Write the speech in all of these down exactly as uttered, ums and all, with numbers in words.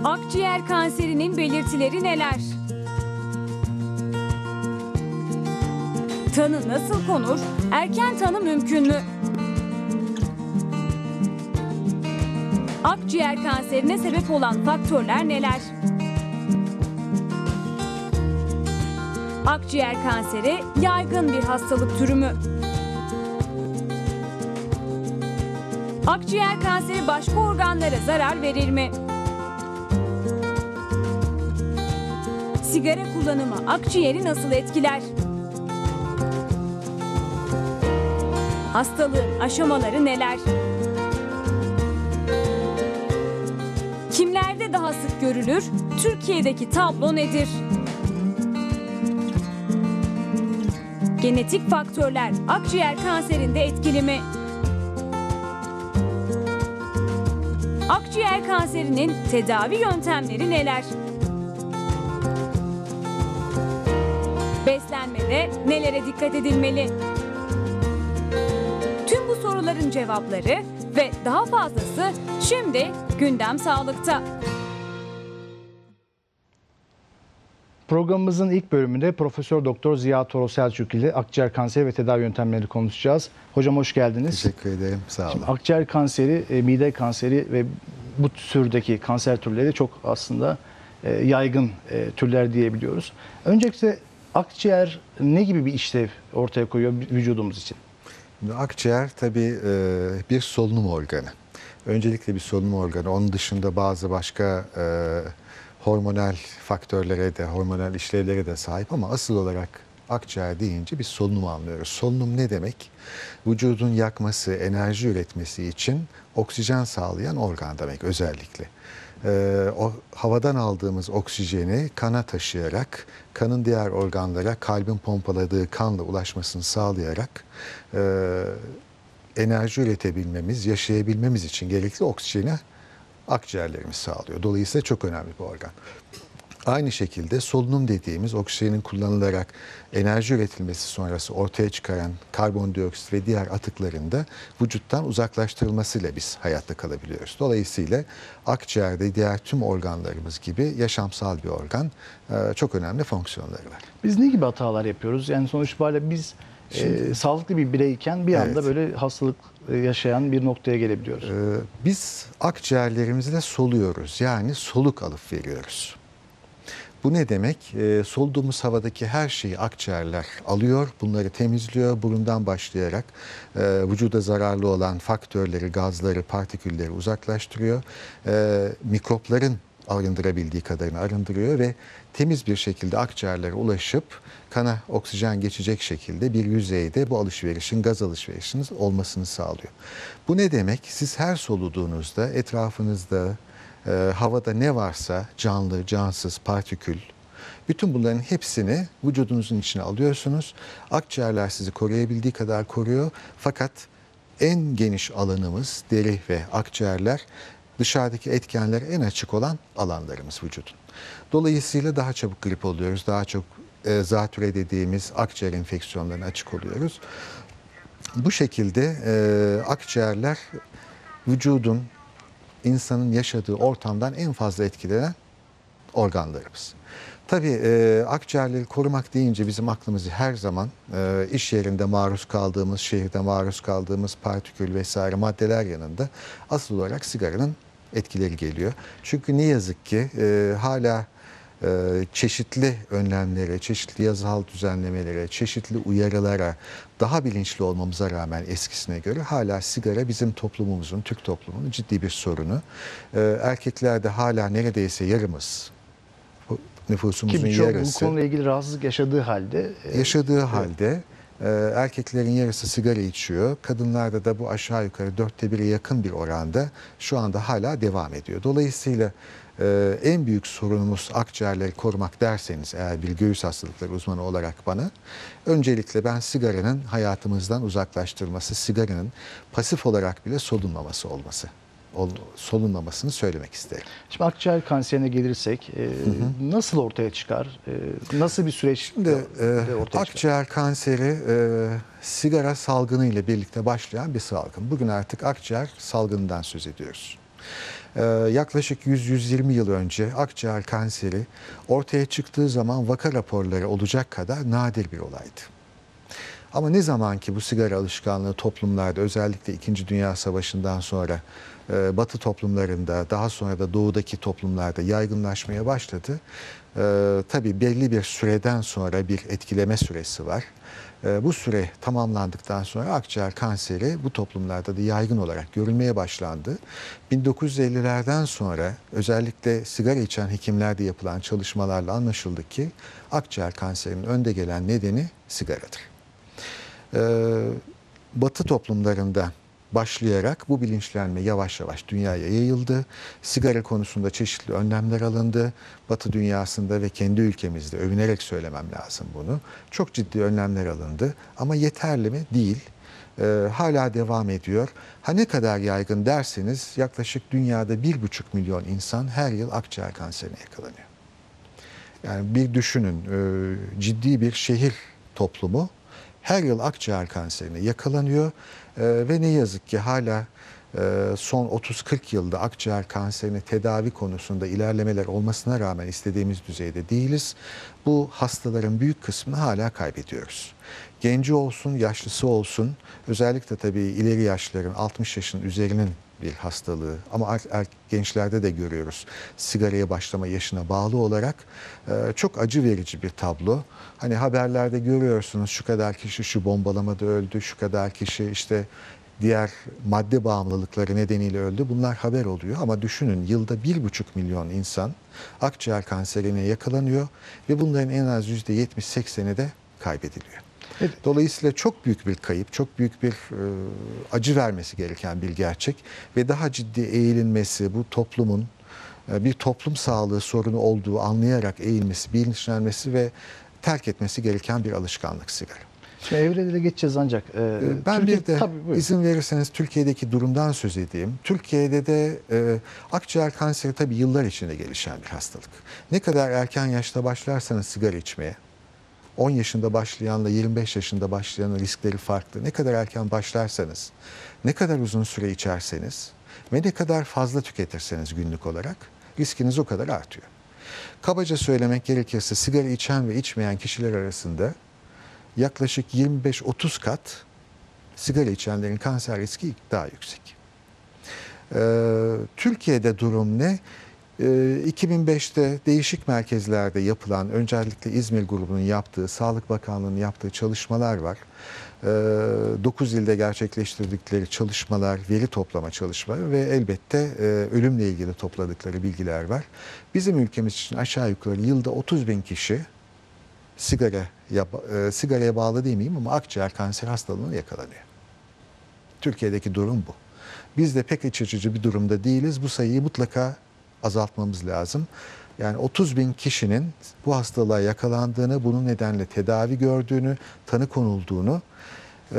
Akciğer kanserinin belirtileri neler? Tanı nasıl konur? Erken tanı mümkün mü? Akciğer kanserine sebep olan faktörler neler? Akciğer kanseri yaygın bir hastalık türü mü? Akciğer kanseri başka organlara zarar verir mi? Sigara kullanımı akciğeri nasıl etkiler? Hastalığın aşamaları neler? Kimlerde daha sık görülür? Türkiye'deki tablo nedir? Genetik faktörler akciğer kanserinde etkili mi? Akciğer kanserinin tedavi yöntemleri neler? Beslenmede nelere dikkat edilmeli? Tüm bu soruların cevapları ve daha fazlası şimdi Gündem Sağlık'ta. Programımızın ilk bölümünde Profesör Doktor Ziya Toros Selçuk ile akciğer kanseri ve tedavi yöntemleri konuşacağız. Hocam hoş geldiniz. Teşekkür ederim. Sağ olun. Şimdi akciğer kanseri, mide kanseri ve bu türdeki kanser türleri çok aslında yaygın türler diyebiliyoruz. Öncelikle akciğer ne gibi bir işlev ortaya koyuyor vücudumuz için? Şimdi akciğer tabii bir solunum organı. Öncelikle bir solunum organı. Onun dışında bazı başka hormonal faktörlere de, hormonal işlevlere de sahip ama asıl olarak akciğer deyince bir solunum anlıyoruz. Solunum ne demek? Vücudun yakması, enerji üretmesi için oksijen sağlayan organ demek özellikle. Ee, o havadan aldığımız oksijeni kana taşıyarak, kanın diğer organlara kalbin pompaladığı kanla ulaşmasını sağlayarak e, enerji üretebilmemiz, yaşayabilmemiz için gerekli oksijeni akciğerlerimiz sağlıyor. Dolayısıyla çok önemli bir organ. Aynı şekilde solunum dediğimiz oksijenin kullanılarak enerji üretilmesi sonrası ortaya çıkaran karbondioksit ve diğer atıkların da vücuttan uzaklaştırılmasıyla biz hayatta kalabiliyoruz. Dolayısıyla akciğerde diğer tüm organlarımız gibi yaşamsal bir organ, çok önemli fonksiyonları var. Biz ne gibi hatalar yapıyoruz? Yani sonuç itibariyle biz Şimdi, e, sağlıklı bir bireyken bir anda evet. böyle hastalık yaşayan bir noktaya gelebiliyoruz. Ee, biz akciğerlerimizle soluyoruz. Yani soluk alıp veriyoruz. Bu ne demek? E, soluduğumuz havadaki her şeyi akciğerler alıyor, bunları temizliyor. Burundan başlayarak e, vücuda zararlı olan faktörleri, gazları, partikülleri uzaklaştırıyor. E, mikropların arındırabildiği kadarını arındırıyor ve temiz bir şekilde akciğerlere ulaşıp kana oksijen geçecek şekilde bir yüzeyde bu alışverişin, gaz alışverişinin olmasını sağlıyor. Bu ne demek? Siz her soluduğunuzda etrafınızda e, havada ne varsa canlı, cansız, partikül, bütün bunların hepsini vücudunuzun içine alıyorsunuz. Akciğerler sizi koruyabildiği kadar koruyor. Fakat en geniş alanımız deri ve akciğerler, dışarıdaki etkenler en açık olan alanlarımız vücudun. Dolayısıyla daha çabuk grip oluyoruz, daha çok e, zatüre dediğimiz akciğer enfeksiyonlarına açık oluyoruz. Bu şekilde e, akciğerler vücudun, insanın yaşadığı ortamdan en fazla etkilenen organlarımız. Tabii e, akciğerleri korumak deyince bizim aklımızı her zaman e, iş yerinde maruz kaldığımız, şehirde maruz kaldığımız partikül vesaire maddeler yanında asıl olarak sigaranın etkileri geliyor. Çünkü ne yazık ki e, hala e, çeşitli önlemlere, çeşitli yasal düzenlemelere, çeşitli uyarılara daha bilinçli olmamıza rağmen eskisine göre hala sigara bizim toplumumuzun, Türk toplumunun ciddi bir sorunu. E, erkeklerde hala neredeyse yarımız, nüfusumuzun Ki çok yarısı. Bu konuyla ilgili rahatsızlık yaşadığı halde. Yaşadığı evet. halde e, erkeklerin yarısı sigara içiyor. Kadınlarda da bu aşağı yukarı dörtte bire yakın bir oranda şu anda hala devam ediyor. Dolayısıyla e, en büyük sorunumuz akciğerleri korumak derseniz eğer bir göğüs hastalıkları uzmanı olarak bana, öncelikle ben sigaranın hayatımızdan uzaklaştırılması, sigaranın pasif olarak bile solunmaması olması. solunmamasını söylemek isterim. Şimdi akciğer kanserine gelirsek e, hı hı. nasıl ortaya çıkar? E, nasıl bir süreç Şimdi, e, ortaya akciğer çıkar? kanseri e, sigara salgını ile birlikte başlayan bir salgın. Bugün artık akciğer salgından söz ediyoruz. Ee, yaklaşık yüz yüz yirmi yıl önce akciğer kanseri ortaya çıktığı zaman vaka raporları olacak kadar nadir bir olaydı. Ama ne zaman ki bu sigara alışkanlığı toplumlarda, özellikle İkinci Dünya Savaşı'ndan sonra e, Batı toplumlarında, daha sonra da Doğu'daki toplumlarda yaygınlaşmaya başladı. E, tabii belli bir süreden sonra bir etkileme süresi var. E, bu süre tamamlandıktan sonra akciğer kanseri bu toplumlarda da yaygın olarak görülmeye başlandı. bin dokuz yüz ellilerden sonra özellikle sigara içen hekimlerde yapılan çalışmalarla anlaşıldı ki akciğer kanserinin önde gelen nedeni sigaradır. Ee, Batı toplumlarında başlayarak bu bilinçlenme yavaş yavaş dünyaya yayıldı. Sigara konusunda çeşitli önlemler alındı. Batı dünyasında ve kendi ülkemizde, övünerek söylemem lazım bunu, çok ciddi önlemler alındı. Ama yeterli mi? Değil. Ee, hala devam ediyor. Ha ne kadar yaygın derseniz yaklaşık dünyada bir buçuk milyon insan her yıl akciğer kanserine yakalanıyor. Yani bir düşünün, e, ciddi bir şehir toplumu her yıl akciğer kanserine yakalanıyor ee, ve ne yazık ki hala e, son otuz kırk yılda akciğer kanserini tedavi konusunda ilerlemeler olmasına rağmen istediğimiz düzeyde değiliz. Bu hastaların büyük kısmını hala kaybediyoruz. Genci olsun, yaşlısı olsun, özellikle tabii ileri yaşların, altmış yaşın üzerinin bir hastalığı ama er, er, gençlerde de görüyoruz sigaraya başlama yaşına bağlı olarak e, çok acı verici bir tablo. Hani haberlerde görüyorsunuz şu kadar kişi şu bombalamada öldü, şu kadar kişi işte diğer madde bağımlılıkları nedeniyle öldü. Bunlar haber oluyor ama düşünün yılda bir buçuk milyon insan akciğer kanserine yakalanıyor ve bunların en az yüzde yetmiş sekseni de kaybediliyor. Evet. Dolayısıyla çok büyük bir kayıp, çok büyük bir e, acı vermesi gereken bir gerçek ve daha ciddi eğilinmesi, bu toplumun e, bir toplum sağlığı sorunu olduğu anlayarak eğilmesi, bilinçlenmesi ve terk etmesi gereken bir alışkanlık sigara. Şimdi evrede de geçeceğiz ancak. E, ben Türkiye, bir de tabii, buyurun. izin verirseniz Türkiye'deki durumdan söz edeyim. Türkiye'de de e, akciğer kanseri tabii yıllar içinde gelişen bir hastalık. Ne kadar erken yaşta başlarsanız sigara içmeye, on yaşında başlayanla yirmi beş yaşında başlayanın riskleri farklı. Ne kadar erken başlarsanız, ne kadar uzun süre içerseniz ve ne kadar fazla tüketirseniz günlük olarak riskiniz o kadar artıyor. Kabaca söylemek gerekirse sigara içen ve içmeyen kişiler arasında yaklaşık yirmi beş otuz kat sigara içenlerin kanser riski daha yüksek. Ee, Türkiye'de durum ne? iki bin beşte değişik merkezlerde yapılan, öncelikle İzmir grubunun yaptığı, Sağlık Bakanlığı'nın yaptığı çalışmalar var. dokuz ilde gerçekleştirdikleri çalışmalar, veri toplama çalışmaları ve elbette ölümle ilgili topladıkları bilgiler var. Bizim ülkemiz için aşağı yukarı yılda otuz bin kişi sigara, sigaraya bağlı değil miyim ama akciğer kanser hastalığına yakalanıyor. Türkiye'deki durum bu. Biz de pek iç açıcı bir durumda değiliz. Bu sayıyı mutlaka azaltmamız lazım. Yani otuz bin kişinin bu hastalığa yakalandığını, bunun nedenle tedavi gördüğünü, tanı konulduğunu e,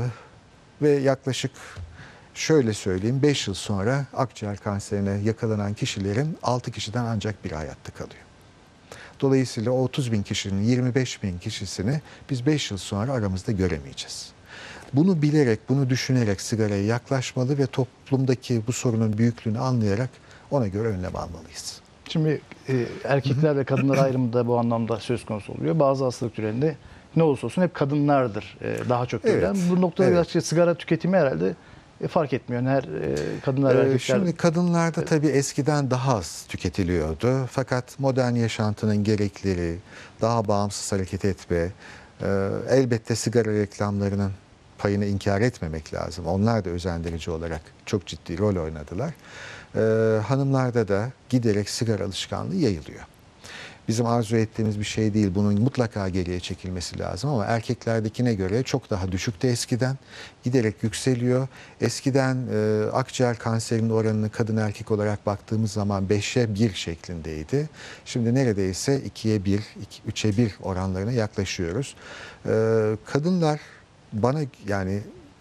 ve yaklaşık şöyle söyleyeyim beş yıl sonra akciğer kanserine yakalanan kişilerin altı kişiden ancak biri hayatta kalıyor. Dolayısıyla o otuz bin kişinin yirmi beş bin kişisini biz beş yıl sonra aramızda göremeyeceğiz. Bunu bilerek, bunu düşünerek sigaraya yaklaşmalı ve toplumdaki bu sorunun büyüklüğünü anlayarak ona göre önlem almalıyız. Şimdi e, erkekler ve kadınlar ayrımı da bu anlamda söz konusu oluyor. Bazı hastalık türlerinde ne olursa olsun hep kadınlardır e, daha çok görülen. Evet, Bu noktada evet. birazcık sigara tüketimi herhalde e, fark etmiyor. Her e, kadınlar Ee, erkekler. Şimdi kadınlarda tabii eskiden daha az tüketiliyordu. Fakat modern yaşantının gerekleri, daha bağımsız hareket etme, e, elbette sigara reklamlarının payını inkar etmemek lazım. Onlar da özendirici olarak çok ciddi rol oynadılar. Ee, hanımlarda da giderek sigara alışkanlığı yayılıyor. Bizim arzu ettiğimiz bir şey değil. Bunun mutlaka geriye çekilmesi lazım ama erkeklerdekine göre çok daha düşüktü eskiden. Giderek yükseliyor. Eskiden e, akciğer kanserinin oranını kadın erkek olarak baktığımız zaman beşe bir şeklindeydi. Şimdi neredeyse ikiye bir, üçe bir oranlarına yaklaşıyoruz. Ee, kadınlar bana yani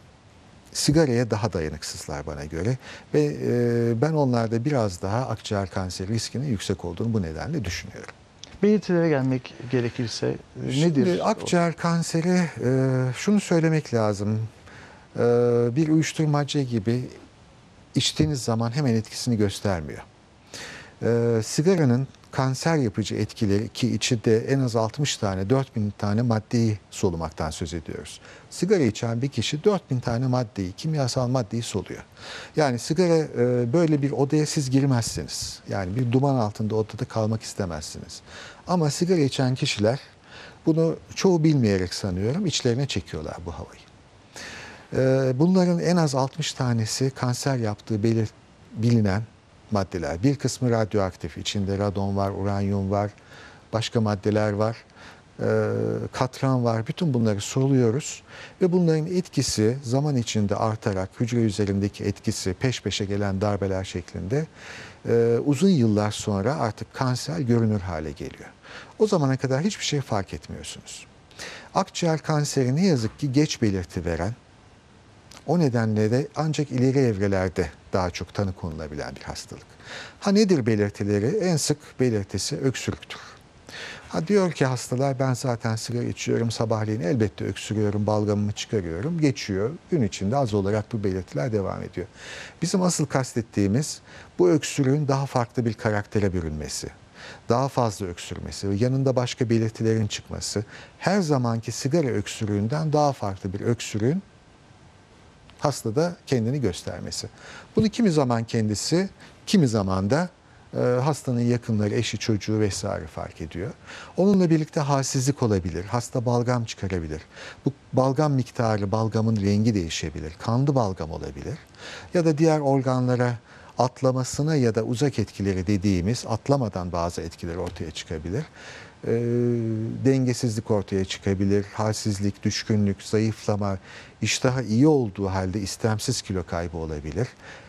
sigaraya daha dayanıksızlar bana göre ve e, ben onlarda biraz daha akciğer kanseri riskinin yüksek olduğunu bu nedenle düşünüyorum. Belirtilere gelmek gerekirse e, Şimdi nedir? akciğer kanseri e, şunu söylemek lazım. E, bir uyuşturucu madde gibi içtiğiniz zaman hemen etkisini göstermiyor. Ee, sigaranın kanser yapıcı etkileri, ki içinde en az altmış tane, dört bin tane maddeyi solumaktan söz ediyoruz. Sigara içen bir kişi dört bin tane maddeyi, kimyasal maddeyi soluyor. Yani sigara e, böyle bir odaya siz girmezsiniz. Yani bir duman altında odada kalmak istemezsiniz. Ama sigara içen kişiler bunu çoğu bilmeyerek sanıyorum içlerine çekiyorlar bu havayı. E, bunların en az altmış tanesi kanser yaptığı belir, bilinen maddeler. Bir kısmı radyoaktif. İçinde radon var, uranyum var, başka maddeler var, e, katran var. Bütün bunları soluyoruz ve bunların etkisi zaman içinde artarak hücre üzerindeki etkisi peş peşe gelen darbeler şeklinde e, uzun yıllar sonra artık kanser görünür hale geliyor. O zamana kadar hiçbir şey fark etmiyorsunuz. Akciğer kanseri ne yazık ki geç belirti veren, o nedenle de ancak ileri evrelerde daha çok tanı konulabilen bir hastalık. Ha nedir belirtileri? En sık belirtisi öksürüktür. Ha diyor ki hastalar, ben zaten sigara içiyorum, sabahleyin elbette öksürüyorum, balgamımı çıkarıyorum, geçiyor. Gün içinde az olarak bu belirtiler devam ediyor. Bizim asıl kastettiğimiz bu öksürüğün daha farklı bir karaktere bürünmesi, daha fazla öksürmesi ve yanında başka belirtilerin çıkması, her zamanki sigara öksürüğünden daha farklı bir öksürüğün hastada kendini göstermesi. Bunu kimi zaman kendisi, kimi zaman da e, hastanın yakınları, eşi, çocuğu vesaire fark ediyor. Onunla birlikte halsizlik olabilir, hasta balgam çıkarabilir. Bu balgam miktarı, balgamın rengi değişebilir, kanlı balgam olabilir. Ya da diğer organlara atlamasına ya da uzak etkileri dediğimiz atlamadan bazı etkiler ortaya çıkabilir. E, dengesizlik ortaya çıkabilir, halsizlik, düşkünlük, zayıflama, iştahı iyi olduğu halde istemsiz kilo kaybı olabilir,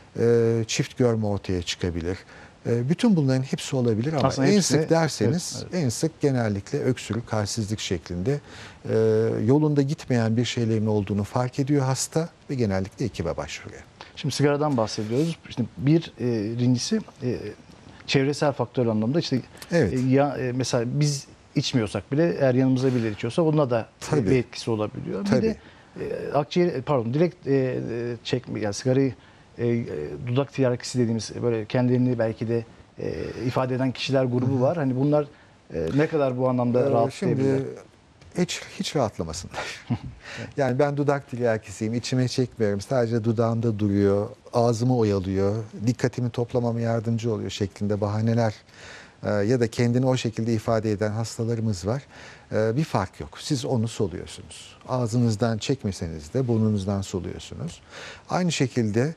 e, çift görme ortaya çıkabilir. E, bütün bunların hepsi olabilir ama Aslında en hepsi, sık derseniz, evet, evet. en sık genellikle öksürük, halsizlik şeklinde e, yolunda gitmeyen bir şeylerin olduğunu fark ediyor hasta ve genellikle ekibe başvuruyor. Şimdi sigaradan bahsediyoruz. İşte bir e, birincisi e, çevresel faktör anlamda işte Evet. e, ya e, mesela biz içmiyorsak bile eğer yanımızda birileri içiyorsa buna da Tabii. bir etkisi olabiliyor. Tabii. Bir de e, akciğer pardon direkt e, e, çekme yani sigarayı e, e, dudak tiyarakisi dediğimiz böyle kendilerini belki de e, ifade eden kişiler grubu var. Hani bunlar e, ne kadar bu anlamda Ee, rahatlayabilirler? Şimdi hiç, hiç rahatlamasınlar. Yani ben dudak tiryakisiyim, içime çekmiyorum. Sadece dudağımda duruyor, ağzımı oyalıyor, dikkatimi toplamama yardımcı oluyor şeklinde bahaneler e, ya da kendini o şekilde ifade eden hastalarımız var. E, bir fark yok. Siz onu soluyorsunuz. Ağzınızdan çekmeseniz de burnunuzdan soluyorsunuz. Aynı şekilde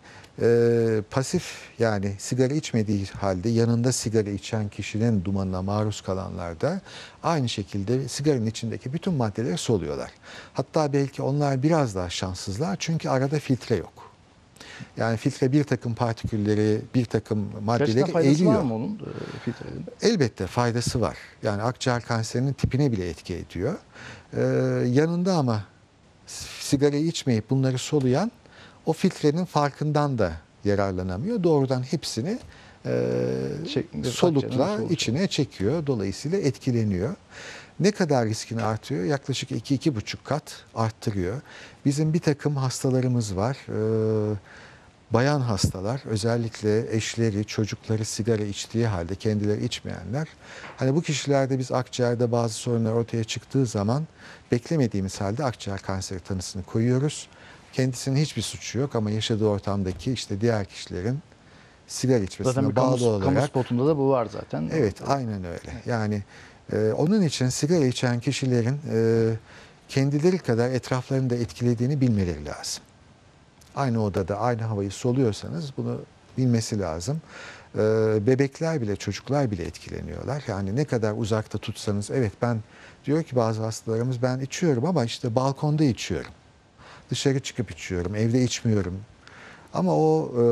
e, pasif, yani sigara içmediği halde yanında sigara içen kişinin dumanına maruz kalanlar da aynı şekilde sigaranın içindeki bütün maddeleri soluyorlar. Hatta belki onlar biraz daha şanssızlar çünkü arada filtre yok. Yani filtre bir takım partikülleri, bir takım maddeleri Gerçekten faydası eliyor. var mı onun e, filtrenin? Elbette faydası var. Yani akciğer kanserinin tipine bile etki ediyor. Ee, yanında ama sigarayı içmeyip bunları soluyan o filtrenin farkından da yararlanamıyor. Doğrudan hepsini e, Şeklinde solukla akciğerden soluk. içine çekiyor. Dolayısıyla etkileniyor. Ne kadar riskini artıyor? Yaklaşık iki iki buçuk kat arttırıyor. Bizim bir takım hastalarımız var. Ee, bayan hastalar, özellikle eşleri, çocukları sigara içtiği halde kendileri içmeyenler. Hani bu kişilerde biz akciğerde bazı sorunlar ortaya çıktığı zaman beklemediğimiz halde akciğer kanseri tanısını koyuyoruz. Kendisinin hiçbir suçu yok ama yaşadığı ortamdaki işte diğer kişilerin sigara içmesine Zaten bir bağlı kamu, olarak. kamu spotunda da bu var zaten. Evet, aynen öyle. Yani e, onun için sigara içen kişilerin e, kendileri kadar etraflarını da etkilediğini bilmeleri lazım. Aynı odada aynı havayı soluyorsanız bunu bilmesi lazım. Ee, bebekler bile, çocuklar bile etkileniyorlar. Yani ne kadar uzakta tutsanız, evet ben diyor ki bazı hastalarımız, ben içiyorum ama işte balkonda içiyorum. Dışarı çıkıp içiyorum, evde içmiyorum. Ama o e,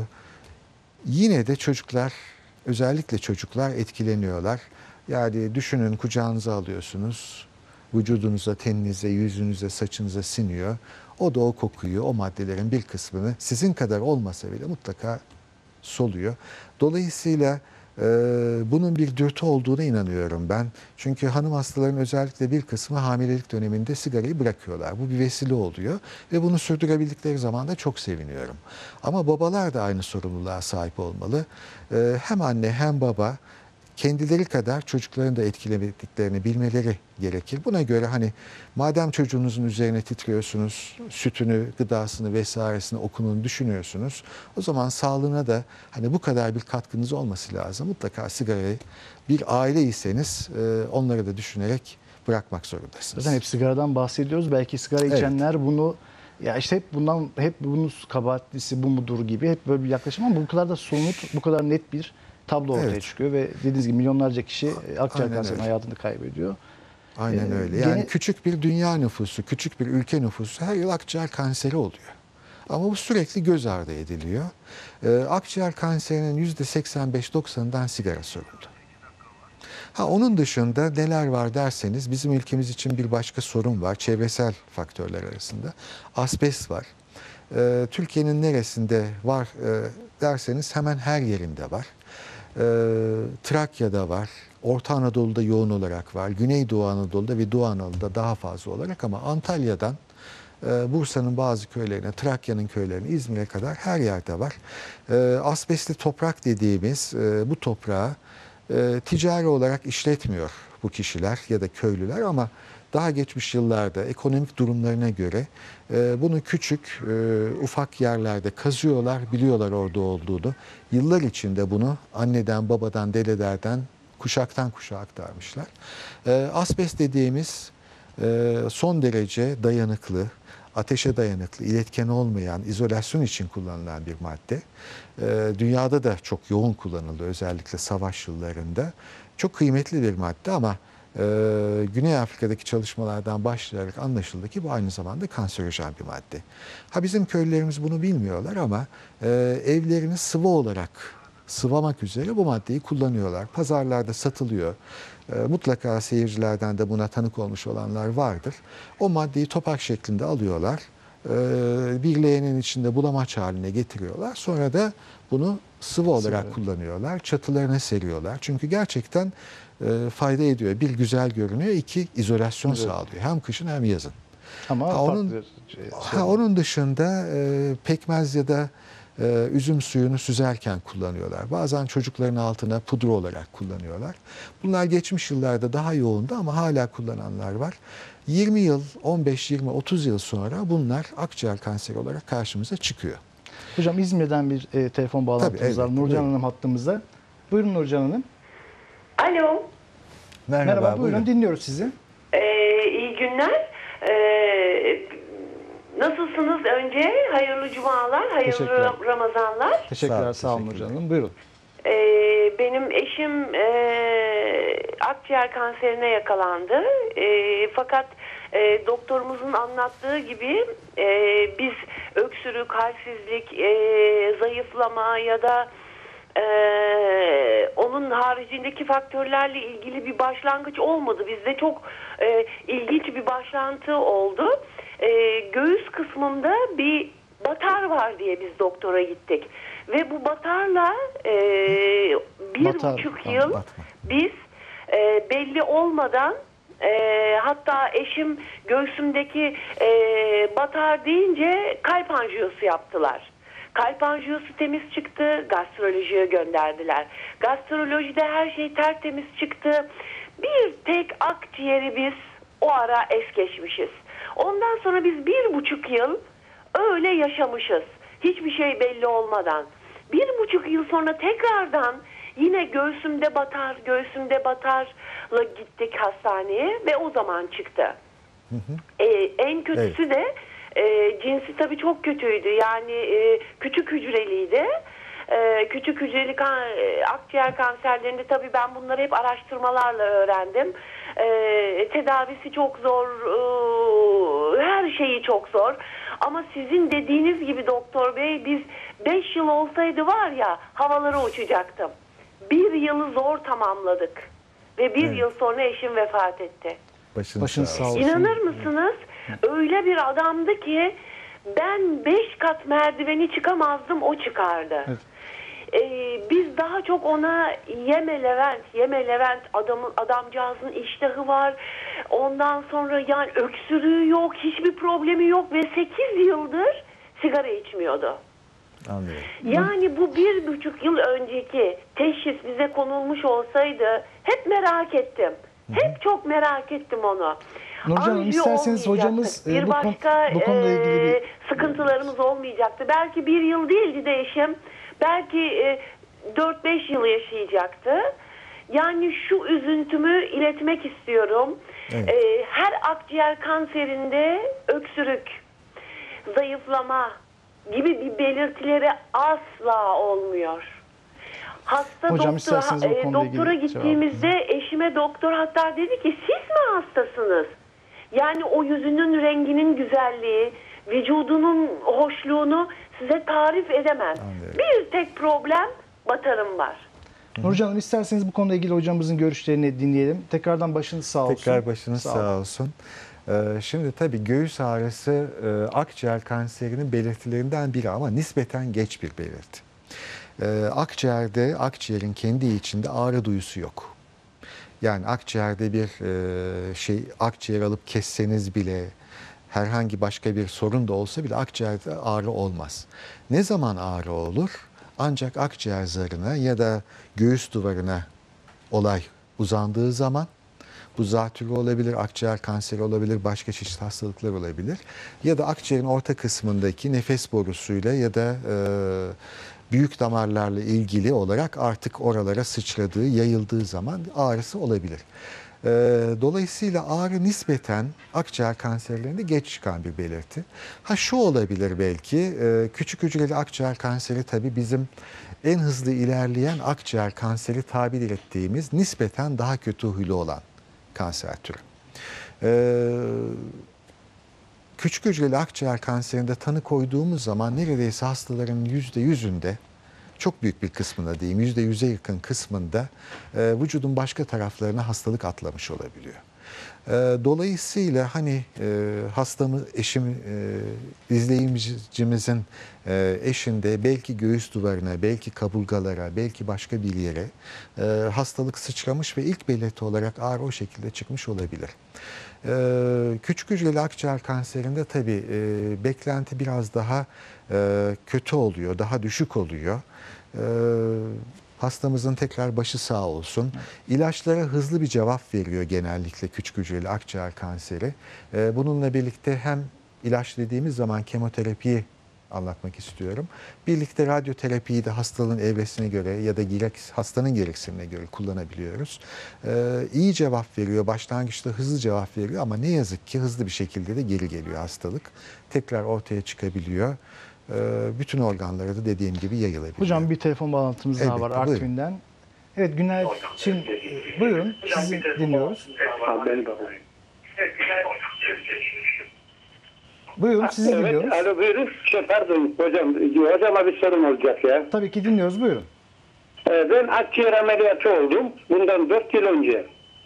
yine de çocuklar, özellikle çocuklar etkileniyorlar. Yani düşünün, kucağınıza alıyorsunuz, vücudunuza, teninize, yüzünüze, saçınıza siniyor. O da o kokuyu, o maddelerin bir kısmını sizin kadar olmasa bile mutlaka soluyor. Dolayısıyla Ee, bunun bir dürtü olduğuna inanıyorum ben. Çünkü hanım hastaların özellikle bir kısmı hamilelik döneminde sigarayı bırakıyorlar. Bu bir vesile oluyor ve bunu sürdürebildikleri zaman da çok seviniyorum. Ama babalar da aynı sorumluluğa sahip olmalı. Ee, hem anne hem baba kendileri kadar çocukların da etkilemediklerini bilmeleri gerekir. Buna göre hani madem çocuğunuzun üzerine titriyorsunuz, sütünü, gıdasını vesairesini, okulunu düşünüyorsunuz, o zaman sağlığına da hani bu kadar bir katkınız olması lazım. Mutlaka sigarayı bir aileyseniz e, onları da düşünerek bırakmak zorundasınız. Zaten hep sigaradan bahsediyoruz. Belki sigara Evet. içenler bunu ya işte hep bundan hep bunun kabahatlisi bu mudur gibi hep böyle bir yaklaşım ama bu kadar da somut, bu kadar net bir tablo ortaya Evet. çıkıyor ve dediğiniz gibi milyonlarca kişi e, akciğer Aynen kanserinden öyle. hayatını kaybediyor. Aynen Ee, öyle. Yani gene- küçük bir dünya nüfusu, küçük bir ülke nüfusu her yıl akciğer kanseri oluyor. Ama bu sürekli göz ardı ediliyor. Ee, akciğer kanserinin yüzde seksen beş doksanından sigara sorumlu. Ha, onun dışında neler var derseniz bizim ülkemiz için bir başka sorun var. Çevresel faktörler arasında. Asbest var. Ee, Türkiye'nin neresinde var e, derseniz hemen her yerinde var. Ee, Trakya'da var. Orta Anadolu'da yoğun olarak var. Güneydoğu Anadolu'da ve Doğu Anadolu'da daha fazla olarak ama Antalya'dan e, Bursa'nın bazı köylerine, Trakya'nın köylerine, İzmir'e kadar her yerde var. E, asbestli toprak dediğimiz e, bu toprağı e, ticari olarak işletmiyor bu kişiler ya da köylüler ama daha geçmiş yıllarda ekonomik durumlarına göre e, bunu küçük, e, ufak yerlerde kazıyorlar, biliyorlar orada olduğunu. Yıllar içinde bunu anneden, babadan, dedelerden, kuşaktan kuşağa aktarmışlar. E, asbest dediğimiz e, son derece dayanıklı, ateşe dayanıklı, iletken olmayan, izolasyon için kullanılan bir madde. E, dünyada da çok yoğun kullanıldı, özellikle savaş yıllarında. Çok kıymetli bir madde ama e, Güney Afrika'daki çalışmalardan başlayarak anlaşıldı ki bu aynı zamanda kanserojen bir madde. Ha, bizim köylülerimiz bunu bilmiyorlar ama e, evlerini sıvı olarak sıvamak üzere bu maddeyi kullanıyorlar. Pazarlarda satılıyor. E, mutlaka seyircilerden de buna tanık olmuş olanlar vardır. O maddeyi topak şeklinde alıyorlar. E, bir leğenin içinde bulamaç haline getiriyorlar. Sonra da bunu sıvı olarak Sıvı. kullanıyorlar. Çatılarına seriyorlar. Çünkü gerçekten e, fayda ediyor. Bir, güzel görünüyor. İki, izolasyon Evet. sağlıyor. Hem kışın hem yazın. ama Ha, onun- farklı şey- Ha, onun dışında e, pekmez ya da e, üzüm suyunu süzerken kullanıyorlar. Bazen çocukların altına pudra olarak kullanıyorlar. Bunlar geçmiş yıllarda daha yoğundu ama hala kullananlar var. yirmi yıl, on beş, yirmi, otuz yıl sonra bunlar akciğer kanseri olarak karşımıza çıkıyor. Hocam İzmir'den bir e, telefon bağlantımız Tabii, var. elbette, Nurcan buyurun. Hanım hattımızda. Buyurun Nurcan Hanım. Alo, Merhaba, Merhaba, buyurun, dinliyoruz sizi. ee, iyi günler. Ee, nasılsınız önce? Hayırlı cumalar, hayırlı Teşekkürler. Ram- Ramazanlar. Teşekkürler, Sağ sağ, olun, olun Nurcan teşekkürler. Hanım. Buyurun. Ee, benim eşim ee, akciğer kanserine yakalandı. Ee, fakat ee, doktorumuzun anlattığı gibi ee, biz öksürük, halsizlik, ee, zayıflama ya da Ee, onun haricindeki faktörlerle ilgili bir başlangıç olmadı. Bizde çok e, ilginç bir başlantı oldu. E, göğüs kısmında bir batar var diye biz doktora gittik. Ve bu batarla e, bir Batar, buçuk tamam, yıl batma. biz e, belli olmadan e, hatta eşim göğsümdeki e, batar deyince kalp anjiyosu yaptılar. Kalp anjiyosu temiz çıktı, gastrolojiye gönderdiler. Gastrolojide her şey tertemiz çıktı. Bir tek akciğeri biz o ara es geçmişiz. Ondan sonra biz bir buçuk yıl öyle yaşamışız. Hiçbir şey belli olmadan. Bir buçuk yıl sonra tekrardan yine göğsümde batar, göğsümde batarla gittik hastaneye ve o zaman çıktı. Ee, en kötüsü de e, cinsi tabii çok kötüydü. Yani e, küçük hücreliydi. E, küçük hücreli kan, e, akciğer kanserlerinde tabii ben bunları hep araştırmalarla öğrendim. E, tedavisi çok zor, e, her şeyi çok zor. Ama sizin dediğiniz gibi doktor bey, biz beş yıl olsaydı var ya havalara uçacaktım. Bir yılı zor tamamladık. Ve bir Evet. yıl sonra eşim vefat etti. Başınız, Başınız sağ sağ olsun. olsun. İnanır mısınız? Öyle bir adamdı ki ben beş kat merdiveni çıkamazdım, o çıkardı. Evet. e, biz daha çok ona yeme Levent, yeme Levent, adamın, adamcağızın iştahı var. Ondan sonra yani öksürüğü yok, hiçbir problemi yok ve sekiz yıldır sigara içmiyordu. Anlıyorum. Yani bu bir buçuk yıl önceki teşhis bize konulmuş olsaydı hep merak ettim. Hep çok merak ettim onu. Nurcan Hanım, Anjiyo isterseniz olmayacaktı. hocamız, e, bir bu kon- başka bu konuyla ilgili e, bir- sıkıntılarımız olmayacaktı. Belki bir yıl değildi de eşim. Belki e, dört beş yıl yaşayacaktı. Yani şu üzüntümü iletmek istiyorum. Evet. E, her akciğer kanserinde öksürük, zayıflama gibi bir belirtileri asla olmuyor. Hasta Hocam, doktora, isterseniz bu e, konuyla doktora ilgili gittiğimizde eşime doktor hatta dedi ki siz mi hastasınız? Yani o yüzünün renginin güzelliği, vücudunun hoşluğunu size tarif edemem. Anlıyorum. Bir tek problem batarım var. Nurcan Hanım, isterseniz bu konuyla ilgili hocamızın görüşlerini dinleyelim. Tekrardan başınız sağ olsun. Tekrar başınız Sağ sağ, olun. olsun. Ee, şimdi tabii göğüs ağrısı e, akciğer kanserinin belirtilerinden biri ama nispeten geç bir belirti. Ee, akciğerde, akciğerin kendi içinde ağrı duyusu yok. Yani akciğerde bir e, şey, akciğer alıp kesseniz bile, herhangi başka bir sorun da olsa bile akciğerde ağrı olmaz. Ne zaman ağrı olur? Ancak akciğer zarına ya da göğüs duvarına olay uzandığı zaman, bu zatürre olabilir, akciğer kanseri olabilir, başka çeşitli hastalıklar olabilir. Ya da akciğerin orta kısmındaki nefes borusuyla ya da e, büyük damarlarla ilgili olarak artık oralara sıçradığı, yayıldığı zaman ağrısı olabilir. E, dolayısıyla ağrı nispeten akciğer kanserlerinde geç çıkan bir belirti. Ha şu olabilir belki, e, küçük hücreli akciğer kanseri tabii bizim en hızlı ilerleyen akciğer kanseri tabir ettiğimiz nispeten daha kötü huylu olan kanser türü. Ee, küçük hücreli akciğer kanserinde tanı koyduğumuz zaman neredeyse hastaların yüzde yüzünde, çok büyük bir kısmında diyeyim, yüzde yüze yakın kısmında e, vücudun başka taraflarına hastalık atlamış olabiliyor. E, dolayısıyla hani e, hastamı, eşim, e, izleyicimizin e, eşinde belki göğüs duvarına, belki kaburgalara, belki başka bir yere e, hastalık sıçramış ve ilk belirti olarak ağrı o şekilde çıkmış olabilir. E, küçük hücreli akciğer kanserinde tabii e, beklenti biraz daha e, kötü oluyor, daha düşük oluyor. E, Hastamızın tekrar başı sağ olsun. İlaçlara hızlı bir cevap veriyor genellikle küçük hücreli akciğer kanseri. Ee, bununla birlikte hem ilaç dediğimiz zaman kemoterapiyi anlatmak istiyorum. Birlikte radyoterapiyi de hastalığın evresine göre ya da gerek, hastanın gereksinimine göre kullanabiliyoruz. Ee, iyi cevap veriyor, başlangıçta hızlı cevap veriyor ama ne yazık ki hızlı bir şekilde de geri geliyor hastalık. Tekrar ortaya çıkabiliyor. Bütün organlara da dediğim gibi yayılabilir. Hocam, bir telefon bağlantımız daha Elbette, var buyurun. Artvin'den. Evet, Günay Çin, buyurun, sizi dinliyoruz. Ha, beni bakayım. Buyurun, sizi Evet, dinliyoruz. alo buyurun. Şey, pardon hocam, hocama bir sorum olacak ya. Tabii ki dinliyoruz, buyurun. Ee, ben akciğer ameliyatı oldum bundan dört yıl önce.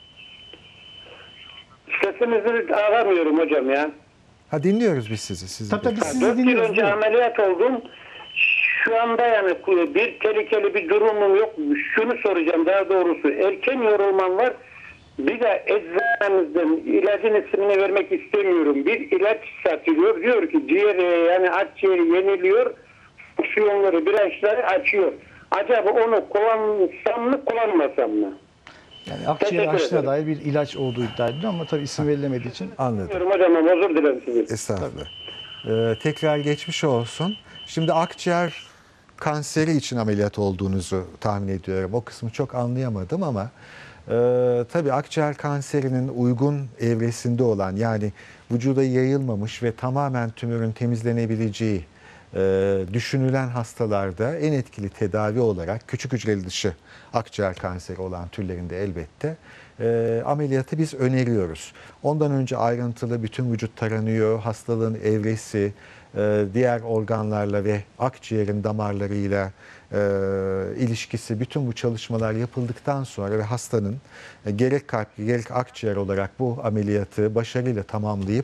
Sesinizi alamıyorum hocam ya. Ha, dinliyoruz biz sizi. sizi Tabii tabii, Ha, sizi dört yıl dinliyoruz. önce buyurun. ameliyat oldum. Şu anda yani bir tehlikeli bir durumum yok. Şunu soracağım daha doğrusu. Erken yorulmam var. Bir de eczanemizden ilacın ismini vermek istemiyorum. Bir ilaç satılıyor. Diyor ki ciğeri yani akciğeri yeniliyor. Fonksiyonları, branşları açıyor. Acaba onu kullansam mı kullanmasam mı? Yani akciğer Teşekkür açlığına ederim. dair bir ilaç olduğu iddia ediliyor ama tabii isim verilemediği için. Anladım. Diyorum hocam, özür dilerim sizi. Estağfurullah. Ee, tekrar geçmiş olsun. Şimdi akciğer kanseri için ameliyat olduğunuzu tahmin ediyorum. O kısmı çok anlayamadım ama e, tabii akciğer kanserinin uygun evresinde olan, yani vücuda yayılmamış ve tamamen tümörün temizlenebileceği e, düşünülen hastalarda en etkili tedavi olarak küçük hücreli dışı akciğer kanseri olan türlerinde elbette e, ameliyatı biz öneriyoruz. Ondan önce ayrıntılı bütün vücut taranıyor, hastalığın evresi, e, diğer organlarla ve akciğerin damarlarıyla e, ilişkisi, bütün bu çalışmalar yapıldıktan sonra ve hastanın e, gerek kalp gerek akciğer olarak bu ameliyatı başarıyla tamamlayıp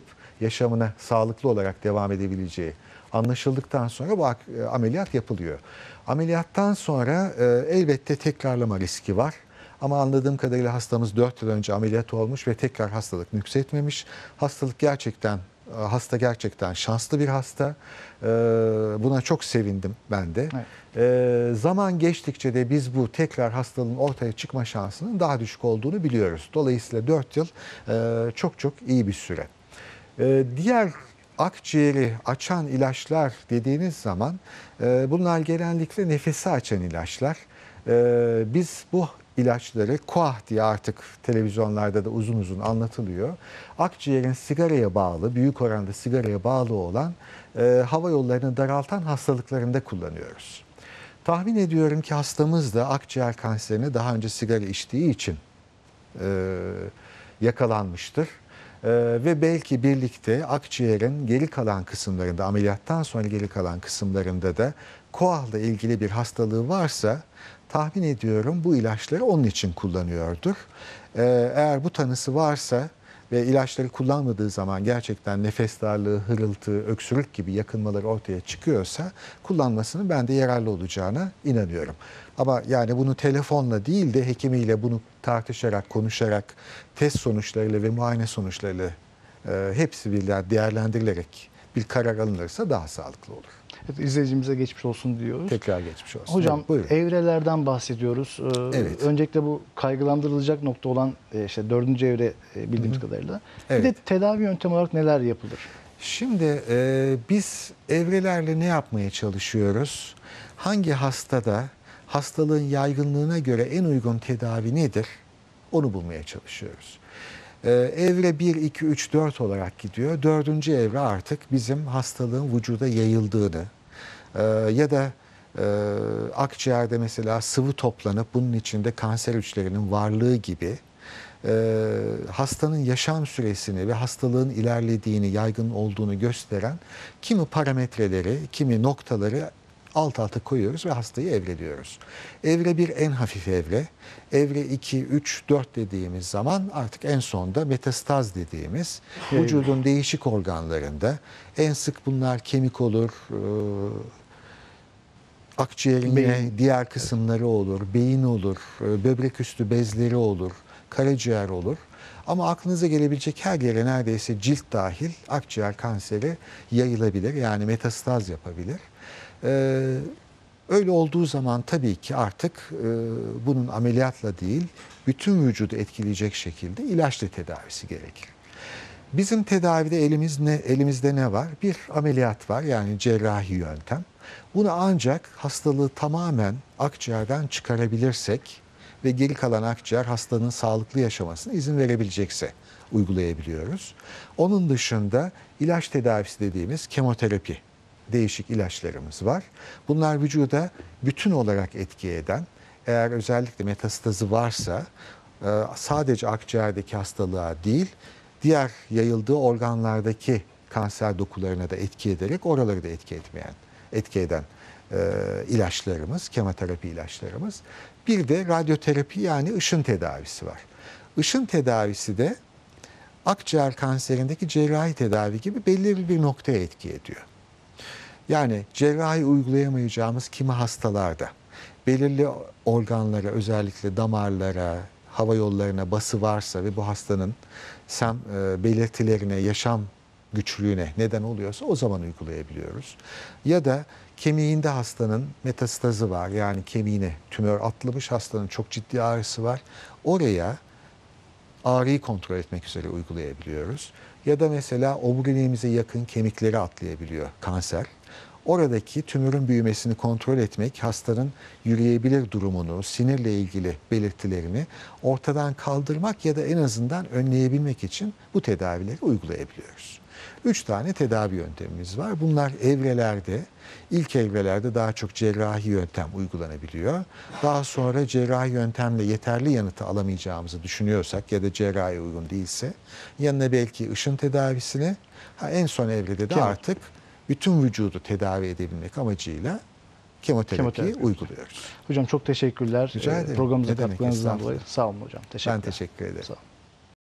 yaşamına sağlıklı olarak devam edebileceği anlaşıldıktan sonra bu ameliyat yapılıyor. Ameliyattan sonra e, elbette tekrarlama riski var. Ama anladığım kadarıyla hastamız dört yıl önce ameliyat olmuş ve tekrar hastalık nüksetmemiş. Hastalık gerçekten, hasta gerçekten şanslı bir hasta. Ee, buna çok sevindim ben de. Evet. Ee, zaman geçtikçe de biz bu tekrar hastalığın ortaya çıkma şansının daha düşük olduğunu biliyoruz. Dolayısıyla dört yıl e, çok çok iyi bir süre. Ee, diğer akciğeri açan ilaçlar dediğiniz zaman e, bunlar genellikle nefesi açan ilaçlar. Ee, biz bu ilaçları koah diye artık televizyonlarda da uzun uzun anlatılıyor. Akciğerin sigaraya bağlı, büyük oranda sigaraya bağlı olan e, hava yollarını daraltan hastalıklarında kullanıyoruz. Tahmin ediyorum ki hastamız da akciğer kanserine daha önce sigara içtiği için e, yakalanmıştır. E, ve belki birlikte akciğerin geri kalan kısımlarında, ameliyattan sonra geri kalan kısımlarında da koahla ilgili bir hastalığı varsa tahmin ediyorum bu ilaçları onun için kullanıyordur. Ee, eğer bu tanısı varsa ve ilaçları kullanmadığı zaman gerçekten nefes darlığı, hırıltı, öksürük gibi yakınmaları ortaya çıkıyorsa kullanmasının ben de yararlı olacağına inanıyorum. Ama yani bunu telefonla değil de hekimiyle bunu tartışarak, konuşarak, test sonuçlarıyla ve muayene sonuçlarıyla e, hepsi birler değerlendirilerek bir karar alınırsa daha sağlıklı olur. Evet, izleyicimize geçmiş olsun diyoruz. Tekrar geçmiş olsun. Hocam Evet, evrelerden bahsediyoruz. Ee, Evet. Öncelikle bu kaygılandırılacak nokta olan e, işte dördüncü evre e, bildiğimiz Hı hı. kadarıyla. Evet. Bir de tedavi yöntemi olarak neler yapılır? Şimdi e, biz evrelerle ne yapmaya çalışıyoruz? Hangi hastada hastalığın yaygınlığına göre en uygun tedavi nedir? Onu bulmaya çalışıyoruz. E, evre bir, iki, üç, dört olarak gidiyor. Dördüncü evre artık bizim hastalığın vücuda yayıldığını e, ya da e, akciğerde mesela sıvı toplanıp bunun içinde kanser hücrelerinin varlığı gibi e, hastanın yaşam süresini ve hastalığın ilerlediğini, yaygın olduğunu gösteren kimi parametreleri, kimi noktaları alt alta koyuyoruz ve hastayı evreliyoruz. Evre bir en hafif evre. Evre iki, üç, dört dediğimiz zaman artık en sonda metastaz dediğimiz Evet. vücudun değişik organlarında en sık bunlar kemik olur, e, akciğerin Beyin. yine diğer kısımları olur, beyin olur, e, böbrek üstü bezleri olur, karaciğer olur. Ama aklınıza gelebilecek her yere neredeyse cilt dahil akciğer kanseri yayılabilir. Yani metastaz yapabilir. Ee, öyle olduğu zaman tabii ki artık e, bunun ameliyatla değil, bütün vücudu etkileyecek şekilde ilaçla tedavisi gerekir. Bizim tedavide elimiz ne, elimizde ne var? Bir ameliyat var, yani cerrahi yöntem. Bunu ancak hastalığı tamamen akciğerden çıkarabilirsek ve geri kalan akciğer hastanın sağlıklı yaşamasına izin verebilecekse uygulayabiliyoruz. Onun dışında ilaç tedavisi dediğimiz kemoterapi, değişik ilaçlarımız var. Bunlar vücuda bütün olarak etki eden, eğer özellikle metastazı varsa sadece akciğerdeki hastalığa değil, diğer yayıldığı organlardaki kanser dokularına da etki ederek oraları da etki etmeyen, etki eden e, ilaçlarımız, kemoterapi ilaçlarımız. Bir de radyoterapi, yani ışın tedavisi var. Işın tedavisi de akciğer kanserindeki cerrahi tedavi gibi belli bir noktaya etki ediyor. Yani cerrahi uygulayamayacağımız kimi hastalarda belirli organlara, özellikle damarlara, hava yollarına bası varsa ve bu hastanın sem, e, belirtilerine, yaşam güçlüğüne neden oluyorsa o zaman uygulayabiliyoruz. Ya da kemiğinde hastanın metastazı var, yani kemiğine tümör atlamış, hastanın çok ciddi ağrısı var. Oraya ağrıyı kontrol etmek üzere uygulayabiliyoruz. Ya da mesela omuriliğimize yakın kemikleri atlayabiliyor kanser. Oradaki tümörün büyümesini kontrol etmek, hastanın yürüyebilir durumunu, sinirle ilgili belirtilerini ortadan kaldırmak ya da en azından önleyebilmek için bu tedavileri uygulayabiliyoruz. Üç tane tedavi yöntemimiz var. Bunlar evrelerde, ilk evrelerde daha çok cerrahi yöntem uygulanabiliyor. Daha sonra cerrahi yöntemle yeterli yanıtı alamayacağımızı düşünüyorsak ya da cerrahi uygun değilse yanına belki ışın tedavisini, ha, en son evrede de Kemo. artık bütün vücudu tedavi edebilmek amacıyla kemoterapiyi Kemoterapi. uyguluyoruz. Hocam çok teşekkürler. Rica Ee, ederim. Programımıza Ne demek, katkılarınızdan estağfurullah. dolayı. Sağ olun hocam. Teşekkürler. Ben teşekkür ederim. Sağ olun.